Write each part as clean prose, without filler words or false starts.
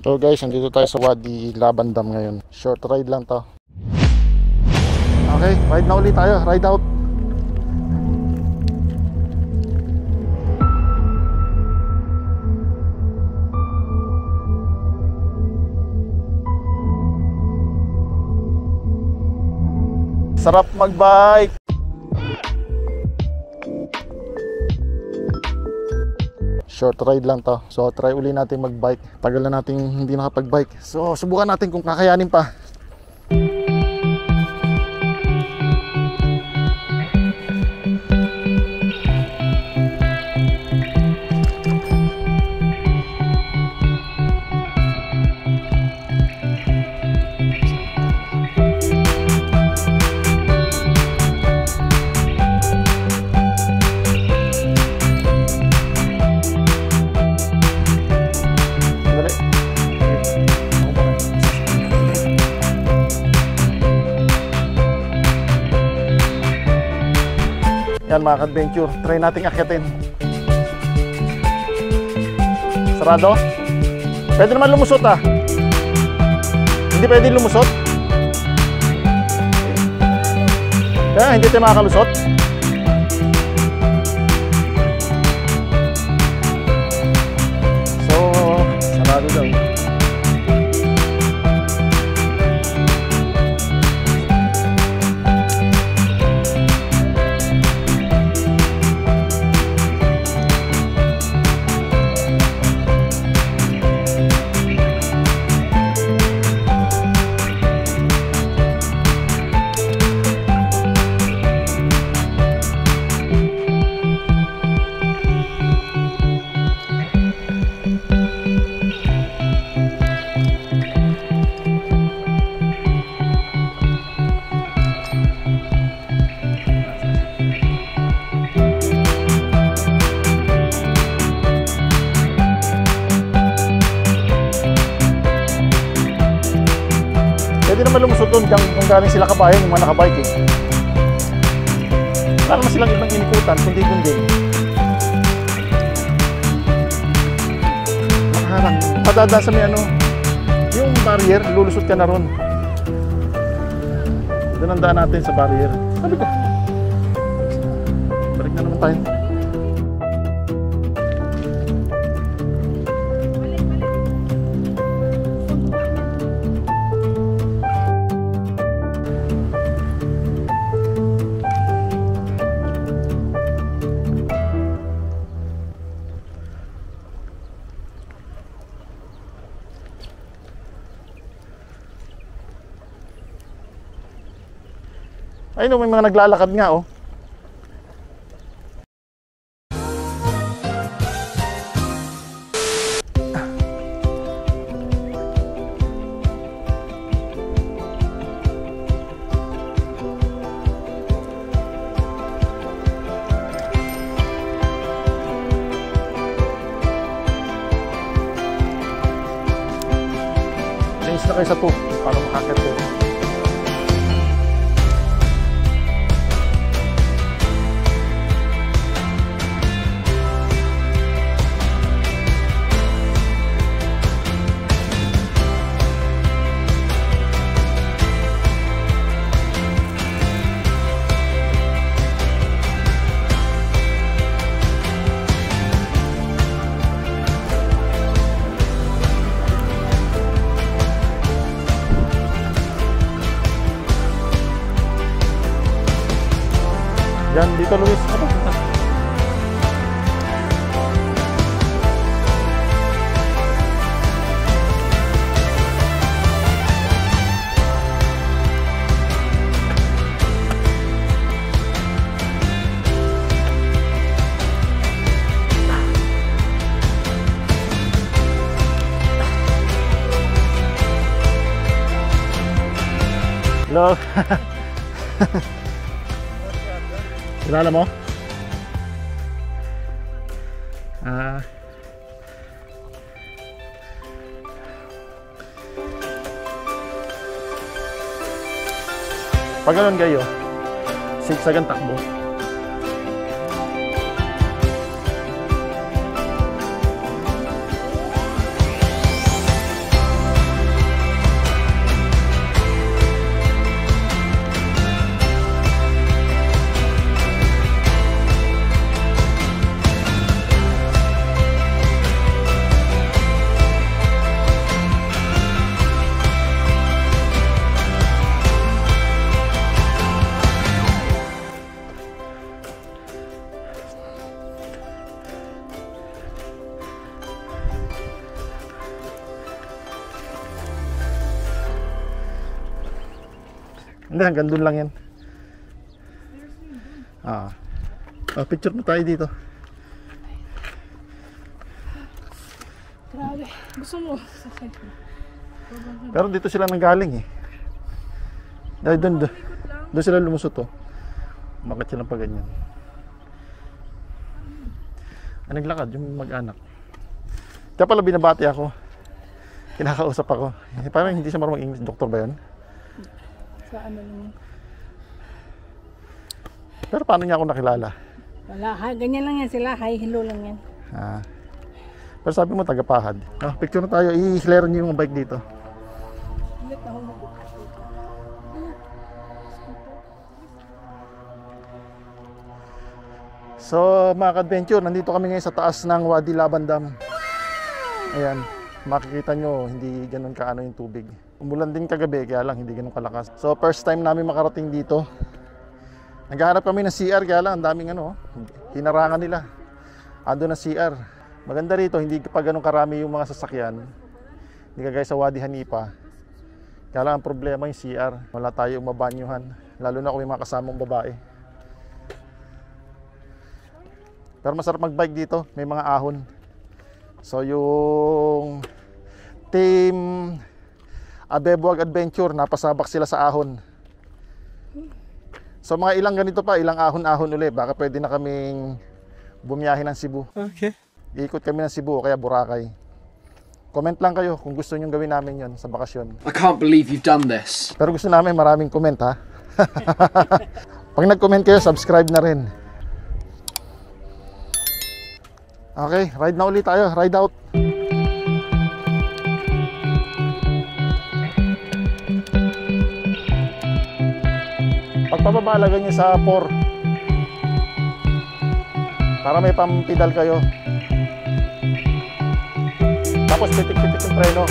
So guys, nandito tayo sa Wadi Laban Dam ngayon. Short ride lang to. Okay, ride na ulit tayo. Ride out. Sarap magbike. Short ride lang to. So try uli natin magbike. Tagal na natin hindi nakapagbike. So subukan natin kung kakayanin pa. Yan mga ka-adventure, try nating akyatin. Sarado? Pwede naman lumusot ah. Hindi pwede lumusot? Kaya hindi tayo makakalusot? So, sarado daw. Pwede naman lumusot doon kung galing sila kabayan, yung mga nakabike eh. Wala naman silang ibang inikutan, kundi. Makaharang. Padada sa may ano, yung barrier, lulusot ka na ron. Doon ang daan natin sa barrier. Sabi ko, balik na naman tayo. Ayun, may mga naglalakad nga oh. Change na kayo sa 2 para makakit kayo. Yan, dito Luis. Ano? Hello. Kilala mo? Pag ganun kayo, zigzag ang takbo. Hindi, hanggang doon lang yan. Picture mo tayo dito. Grabe. Gusto mo? Pero dito sila nanggaling eh. Dahil doon sila lumusot oh. Bakit sila pa ganyan? Naglakad yung mag-anak. Kaya pala binabati ako. Kinakausap ako. Parang hindi siya marunong English. Doktor ba yun? Sa ano lang. Pero paano niya ako nakilala? Wala. Ganyan lang yan sila. Hi, hello lang yan. Pero sabi mo tagapahad. Picture na tayo. I-flare niyo yung bike dito. So mga ka-adventure, nandito kami ngayon sa taas ng Wadi Laban Dam. Ayan, makikita nyo hindi ganun kaano yung tubig. Umulan din kagabi kaya lang hindi ganun kalakas. So first time namin makarating dito. Naghahanap kami ng CR kaya lang ang daming hinarangan nila. Ando na CR. Maganda rito, hindi pa ganun karami yung mga sasakyan. Hindi kagaya sa Wadi Hanipa. Kaya lang ang problema yung CR. Wala tayong mabanyuhan. Lalo na kung may mga kasamang babae. Pero masarap mag-bike dito, may mga ahon. So yung team Abebuag Adventure, napasabak sila sa ahon. So mga ilang ganito pa, ilang ahon-ahon uli, baka pwede na kaming bumiyahe ng Cebu. Okay. Iikot kami ng Cebu o kaya Boracay. Comment lang kayo kung gusto nyo gawin namin yon sa bakasyon. I can't believe you've done this. Pero gusto namin maraming comment ha. Pag nag-comment kayo, subscribe na rin. Okay, ride na ulit tayo. Ride out. Pagpababa, lagyan nyo sa 4 para may pampidal kayo. Tapos pitik-pitik yung preno.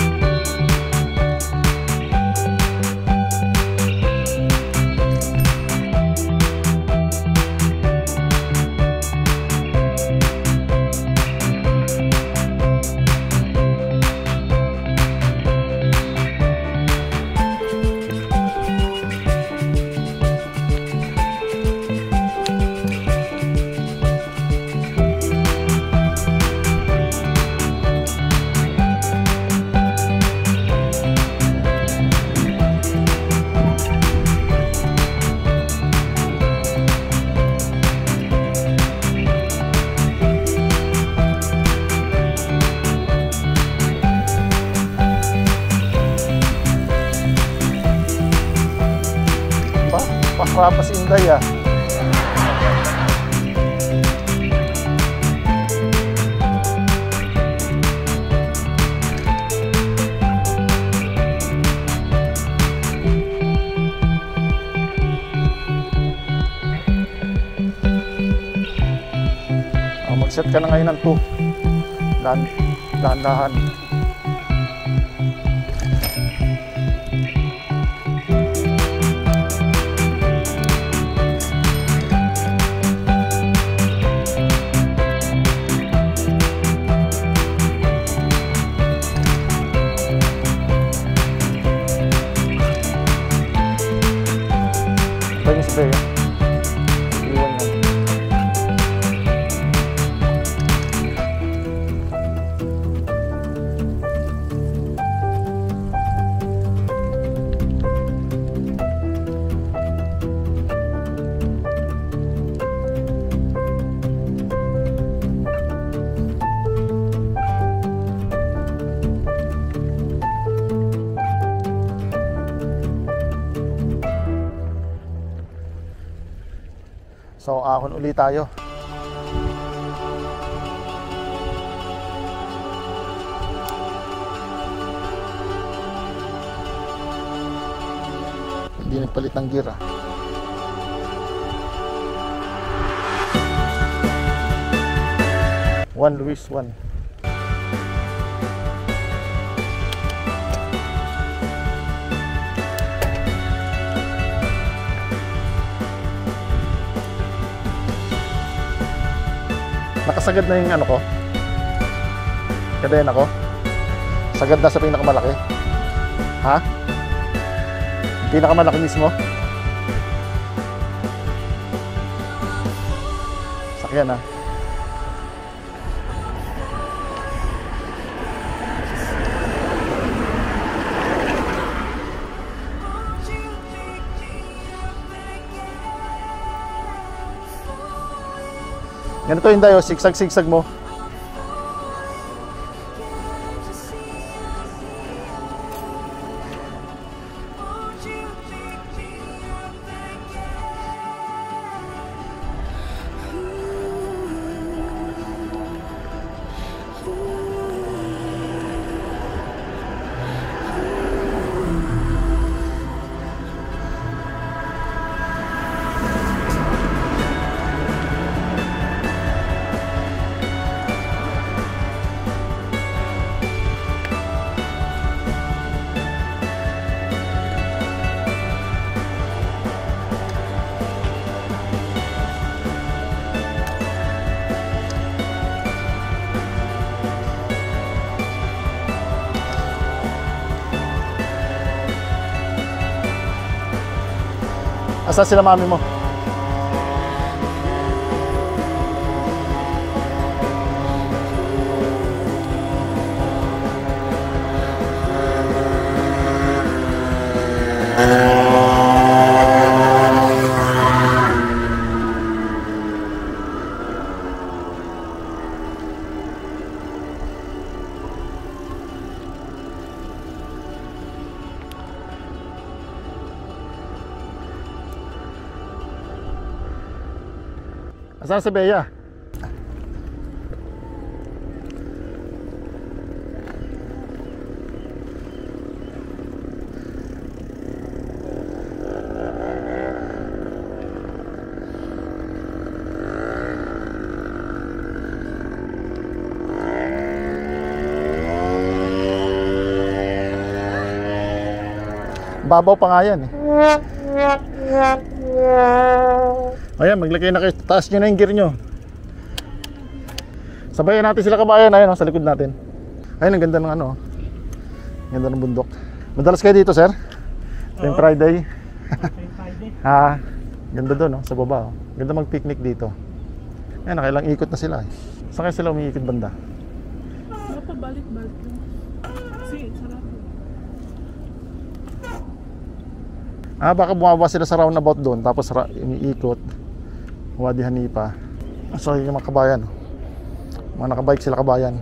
Papas Inday ah. Mag-set ka na ngayon ng 2. Dahan-dahan. So ahon ulit tayo. Hindi nagpalit ng gear ah. Juan Luis 1. Nakasagad na yung ano ko. Kadena ko. Sagad na sa pinakamalaki. Ha? Pinakamalaki mismo. sasakyan, ha. Ganito yung dayo, sigsag-sigsag mo. Asa sila mami mo? Asan si Bea? Babaw pa nga yan, eh. Ayan, maglagay na kayo. Taas nyo na yung gear nyo. Sabayan natin sila kabayan. Ayan, sa likod natin. Ayun, ang ganda ng ano. Ganda ng bundok. Madalas kayo dito, sir? Yung Friday. Ha, ganda doon, sa baba. Ganda mag-picnic dito. Ayan, nakailang ikot na sila. Saan kayo sila umiikot banda? Wala pa balik-balik. Kasi, sarap. Baka bumaba sila sa roundabout doon. Tapos umiikot. Wadi Hanipa. So yung mga kabayan, mga nakabike sila kabayan,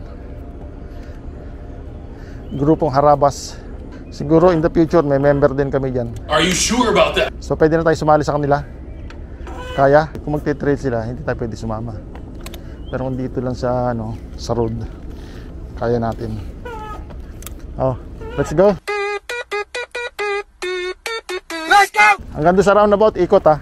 grupong Harabas. Siguro in the future may member din kami dyan. Are you sure about that? So pwede na tayo sumali sa kanila. Kaya kung magte-trail sila, hindi tayo pwede sumama. Pero kung dito lang sa sa road, kaya natin. Oh, let's go. Let's go! Hanggang doon sa roundabout, ikot, ha.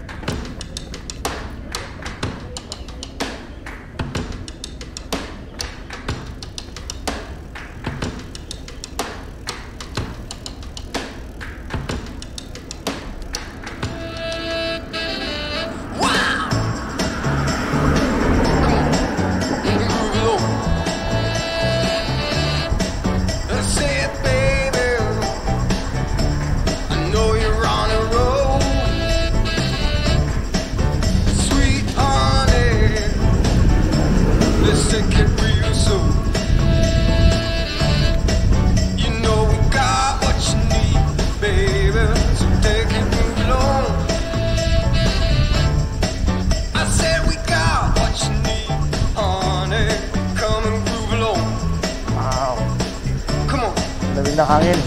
Lamig ng hangin.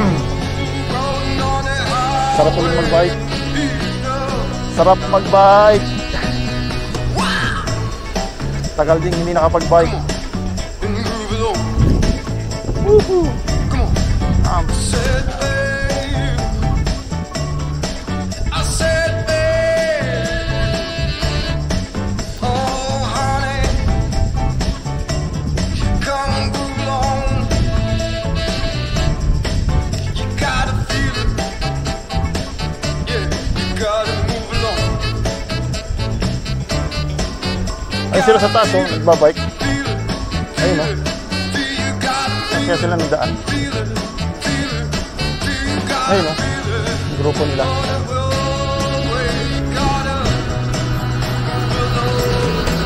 Sarap ulit mag-bike. Sarap mag-bike. Tagal din hindi nakapag-bike. Woohoo! Ay sila sa taas, nagbabike. Ayun, kaya sila nagdaan. Ayun, yung grupo nila.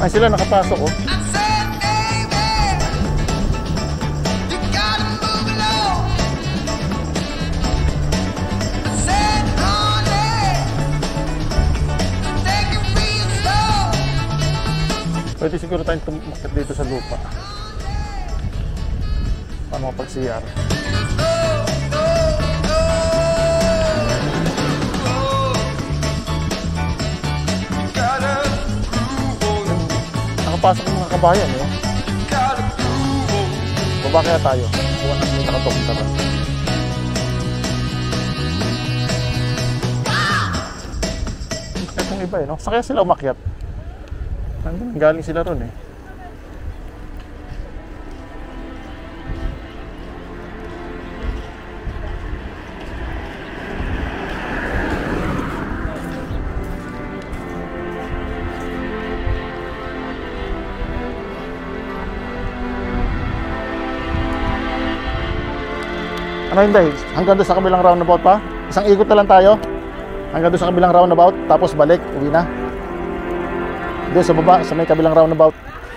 Ay, sila nakapasok, oh. Pwede siguro tayong tumakit dito sa lupa. Paano mapag-CR? Nakapasok ng mga kabayan, eh. Baba kaya tayo. Buwan natin yung nakadoktor. Itong iba, eh, no? Saan kaya sila umakyat? Galing sila ron, eh. Ano hindi? Hanggang doon sa kabilang roundabout pa? Isang ikot na lang tayo? Hanggang doon sa kabilang roundabout, tapos balik, uwi na. Doon sa baba, sa may kabilang roundabout.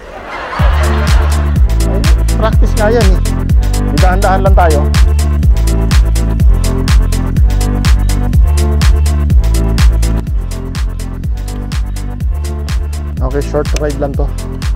Ay, practice nga yan, eh. Dahan-dahan lang tayo. Okay, short ride lang to.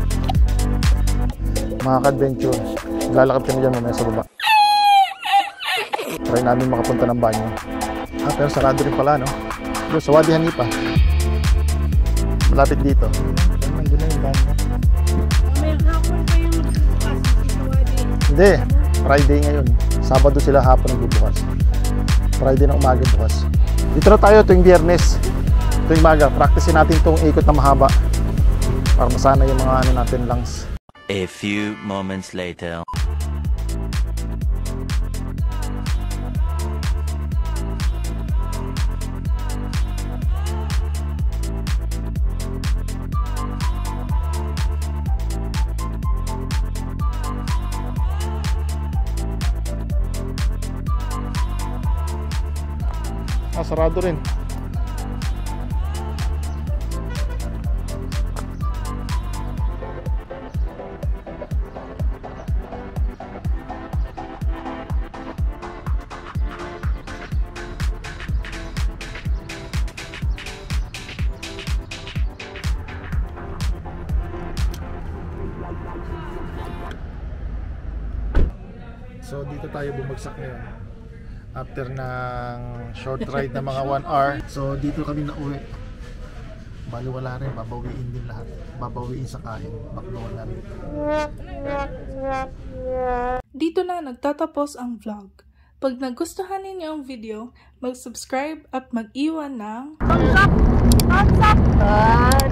Mga ka-adventure. Lalakad kami dyan mamaya sa baba. Try namin makapunta ng banyo. Pero sarado rin pala, no? Doon sa Wadi Hanipa. Malapit dito. Nandun na yung banyo. May hapon pa yung magbubukas sa Wadi. Hindi. Friday ngayon. Sabado sila hapon nagbubukas. Friday na umaga bukas. Dito na tayo tuwing Biyernes. Tuwing umaga. Practicein natin itong ikot na mahaba. Para masana yung mga ano natin lungs. A few moments later. Sarado rin. So dito tayo bumagsak ngayon. After ng short ride na mga 1 hour. So dito kami nauwi. Bali wala rin, babawiin din lahat. Babawiin sa kain, bakbawan namin. Dito na nagtatapos ang vlog. Pag nagustuhan ninyo ang video, mag-subscribe at mag-iwan ng thumbs up!